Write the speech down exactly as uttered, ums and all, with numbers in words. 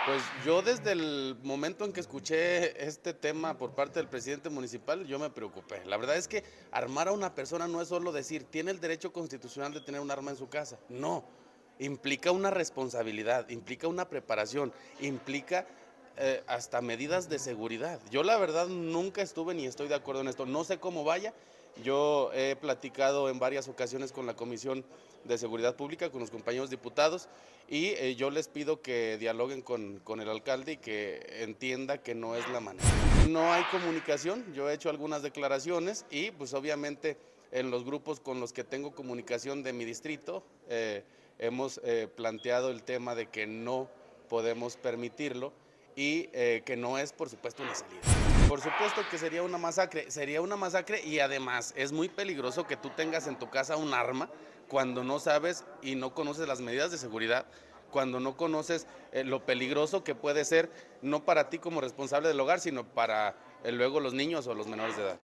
Pues yo desde el momento en que escuché este tema por parte del presidente municipal, yo me preocupé. La verdad es que armar a una persona no es solo decir, tiene el derecho constitucional de tener un arma en su casa. No, implica una responsabilidad, implica una preparación, implica eh, hasta medidas de seguridad. Yo la verdad nunca estuve ni estoy de acuerdo en esto. No sé cómo vaya. Yo he platicado en varias ocasiones con la Comisión de Seguridad Pública, con los compañeros diputados, y eh, yo les pido que dialoguen con, con el alcalde y que entienda que no es la manera. No hay comunicación, yo he hecho algunas declaraciones y pues obviamente en los grupos con los que tengo comunicación de mi distrito eh, hemos eh, planteado el tema de que no podemos permitirlo y eh, que no es por supuesto una salida. Por supuesto que sería una masacre, sería una masacre y además es muy peligroso que tú tengas en tu casa un arma cuando no sabes y no conoces las medidas de seguridad, cuando no conoces eh, lo peligroso que puede ser, no para ti como responsable del hogar, sino para eh, luego los niños o los menores de edad.